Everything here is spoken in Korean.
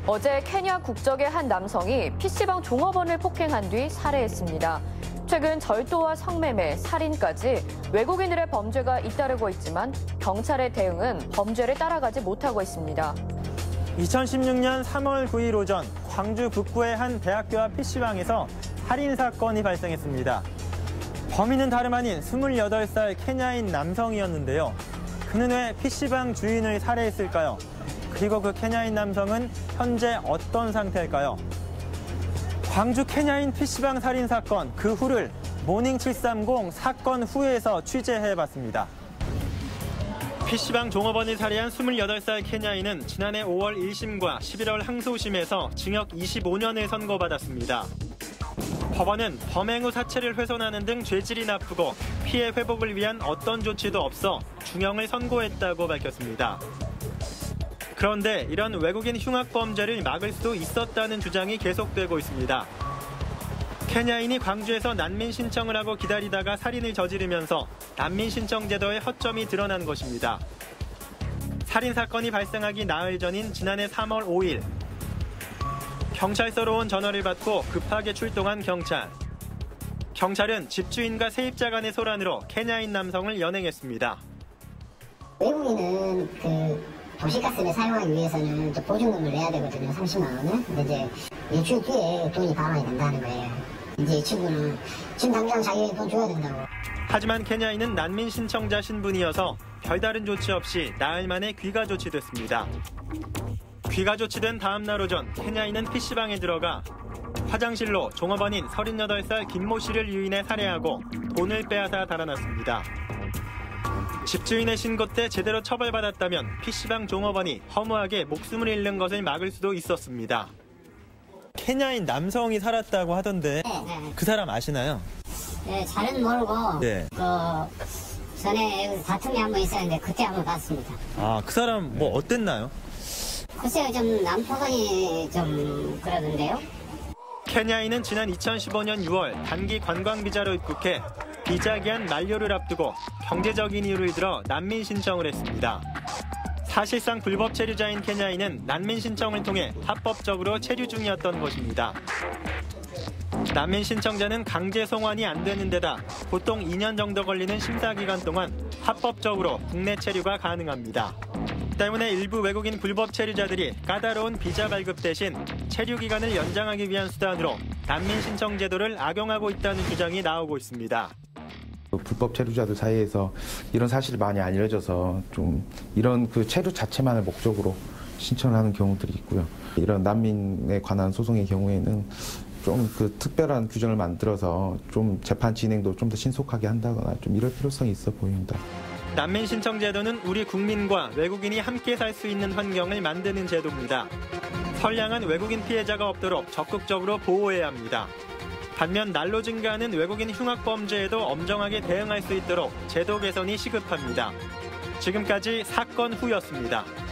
어제 케냐 국적의 한 남성이 PC방 종업원을 폭행한 뒤 살해했습니다. 최근 절도와 성매매, 살인까지 외국인들의 범죄가 잇따르고 있지만 경찰의 대응은 범죄를 따라가지 못하고 있습니다. 2016년 3월 9일 오전 광주 북구의 한 대학교와 PC방에서 살인 사건이 발생했습니다. 범인은 다름 아닌 28살 케냐인 남성이었는데요. 그는 왜 PC방 주인을 살해했을까요? 그리고 그 케냐인 남성은 현재 어떤 상태일까요? 광주 케냐인 PC방 살인 사건, 그 후를 모닝730 사건 후에서 취재해봤습니다. PC방 종업원을 살해한 28살 케냐인은 지난해 5월 1심과 11월 항소심에서 징역 25년을 선고받았습니다. 법원은 범행 후 사체를 훼손하는 등 죄질이 나쁘고 피해 회복을 위한 어떤 조치도 없어 중형을 선고했다고 밝혔습니다. 그런데 이런 외국인 흉악 범죄를 막을 수도 있었다는 주장이 계속되고 있습니다. 케냐인이 광주에서 난민 신청을 하고 기다리다가 살인을 저지르면서 난민 신청 제도의 허점이 드러난 것입니다. 살인 사건이 발생하기 나흘 전인 지난해 3월 5일. 경찰서로 온 전화를 받고 급하게 출동한 경찰. 경찰은 집주인과 세입자 간의 소란으로 케냐인 남성을 연행했습니다. 외국인은 도시가스를 사용하기 위해서는 보증금을 내야 되거든요, 30만 원을. 근데 이제 일주일 뒤에 돈이 반환이 된다는 거예요. 이제 이 친구는 지금 당장 자기 돈 줘야 된다고. 하지만 케냐인은 난민 신청자 신분이어서 별다른 조치 없이 나흘 만에 귀가 조치됐습니다. 귀가 조치된 다음 날 오전 케냐인은 PC방에 들어가 화장실로 종업원인 38살 김모 씨를 유인해 살해하고 돈을 빼앗아 달아났습니다. 집주인의 신고 때 제대로 처벌받았다면 PC방 종업원이 허무하게 목숨을 잃는 것을 막을 수도 있었습니다. 케냐인 남성이 살았다고 하던데 네. 그 사람 아시나요? 네, 잘은 모르고 네. 전에 다툼이 한번 있었는데 그때 한번 봤습니다. 아, 그 사람 뭐 어땠나요? 글쎄요, 좀 남포선이 좀 그러던데요. 케냐인은 지난 2015년 6월 단기 관광 비자로 입국해 비자 기한 만료를 앞두고 경제적인 이유를 들어 난민 신청을 했습니다. 사실상 불법 체류자인 케냐인은 난민 신청을 통해 합법적으로 체류 중이었던 것입니다. 난민 신청자는 강제 송환이 안 되는 데다 보통 2년 정도 걸리는 심사 기간 동안 합법적으로 국내 체류가 가능합니다. 때문에 일부 외국인 불법 체류자들이 까다로운 비자 발급 대신 체류 기간을 연장하기 위한 수단으로 난민 신청 제도를 악용하고 있다는 주장이 나오고 있습니다. 불법 체류자들 사이에서 이런 사실이 많이 알려져서 좀 이런 체류 자체만을 목적으로 신청을 하는 경우들이 있고요. 이런 난민에 관한 소송의 경우에는 좀 특별한 규정을 만들어서 좀 재판 진행도 좀 더 신속하게 한다거나 좀 이럴 필요성이 있어 보입니다. 난민 신청 제도는 우리 국민과 외국인이 함께 살 수 있는 환경을 만드는 제도입니다. 선량한 외국인 피해자가 없도록 적극적으로 보호해야 합니다. 반면 날로 증가하는 외국인 흉악 범죄에도 엄정하게 대응할 수 있도록 제도 개선이 시급합니다. 지금까지 사건 후였습니다.